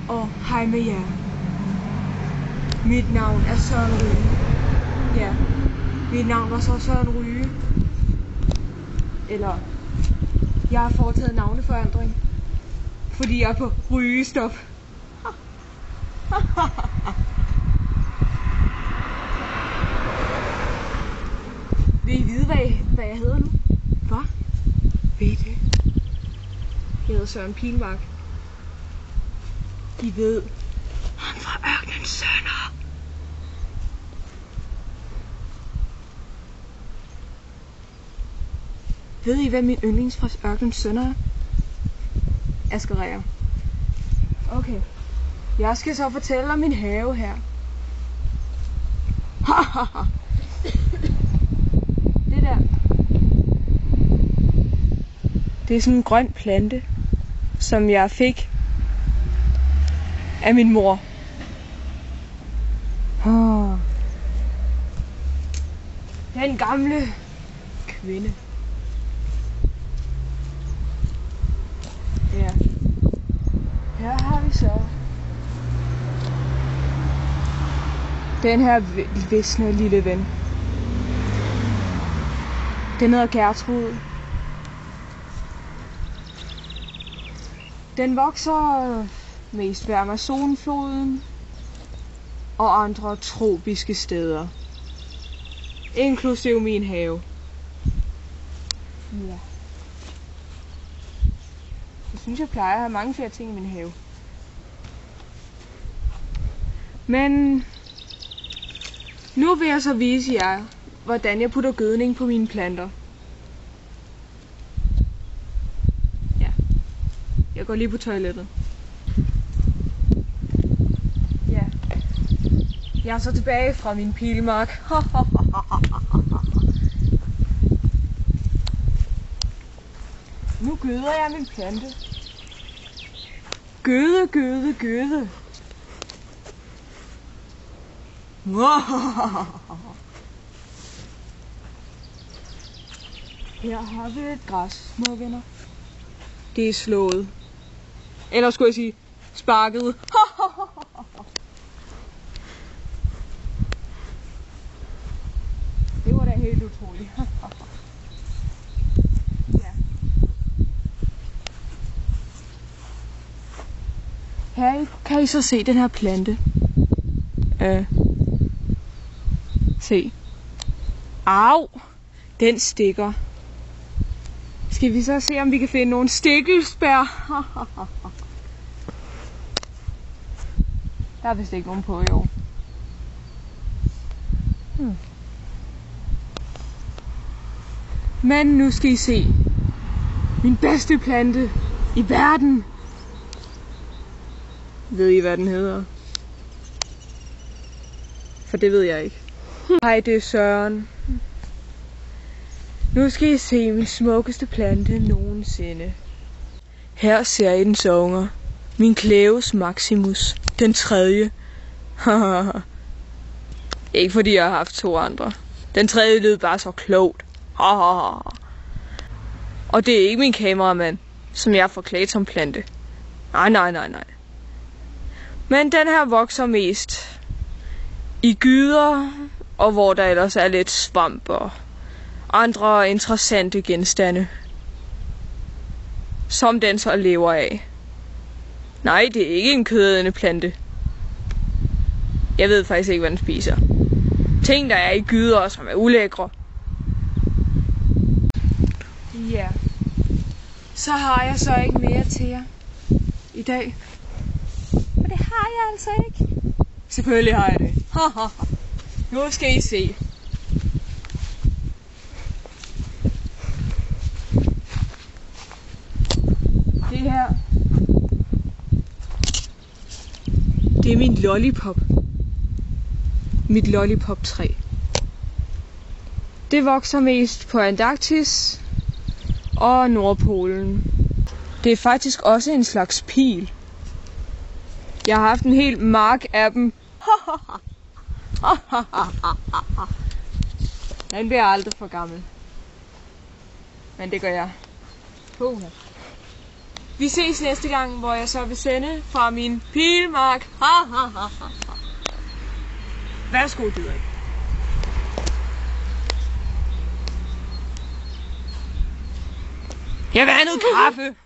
Og hej med jer. Mit navn er Søren Ryge. Ja, mit navn var så Søren Ryge. Eller, jeg har foretaget navneforandring, fordi jeg er på rygestop. Vil I vide, hvad jeg hedder nu? Hvad? Ved I det? Jeg hedder Søren Pilmark. I ved, han fra Ørkenens Sønner. Ved I, hvad min yndlings fra Ørkenens Sønner er? Asger Rea. Okay. Jeg skal så fortælle om min have her. Det der. Det er sådan en grøn plante, som jeg fik af min mor. Den gamle kvinde. Ja. Her har vi så den her visne lille ven. Den hedder Gertrud. Den vokser mest ved Amazonfloden og andre tropiske steder, inklusive min have. Ja. Jeg synes, jeg plejer at have mange flere ting i min have. Men nu vil jeg så vise jer, hvordan jeg putter gødning på mine planter. Ja. Jeg går lige på toilettet. Ja. Jeg er så tilbage fra min pilmark. Nu gøder jeg min plante. Gøde, gøde, gøde. Her har vi et græs, små venner. Det er slået. Eller skulle jeg sige, sparket. Det var da helt utroligt. Ja. Her kan I så se den her plante. Se. Au! Den stikker. Skal vi så se, om vi kan finde nogle stikkelsbær? Der er vist ikke nogen på i år. Men nu skal I se. Min bedste plante i verden. Ved I, hvad den hedder? For det ved jeg ikke. Hej, det er Søren. Nu skal I se min smukkeste plante nogensinde. Her ser I dens unger. Min Cleus Maximus. Den tredje. Ikke fordi jeg har haft 2 andre. Den tredje lød bare så klogt. Og det er ikke min kameramand, som jeg får klædt som plante. Nej. Men den her vokser mest i gyder, og hvor der ellers er lidt svamp og andre interessante genstande, som den så lever af. Nej, det er ikke en kødædende plante. Jeg ved faktisk ikke, hvad den spiser. Ting, der er i gyder, som er ulækre. Ja. Så har jeg så ikke mere til jer i dag. For det har jeg altså ikke. Selvfølgelig har jeg det. Nu skal I se. Det her, det er min lollipop. Mit lollipop-træ. Det vokser mest på Antarktis og Nordpolen. Det er faktisk også en slags pil. Jeg har haft en hel mark af dem. Den bliver aldrig for gammel. Men det gør jeg. Vi ses næste gang, hvor jeg så vil sende fra min pilmark. Værsgo, Didrik. Jeg vil have noget kaffe.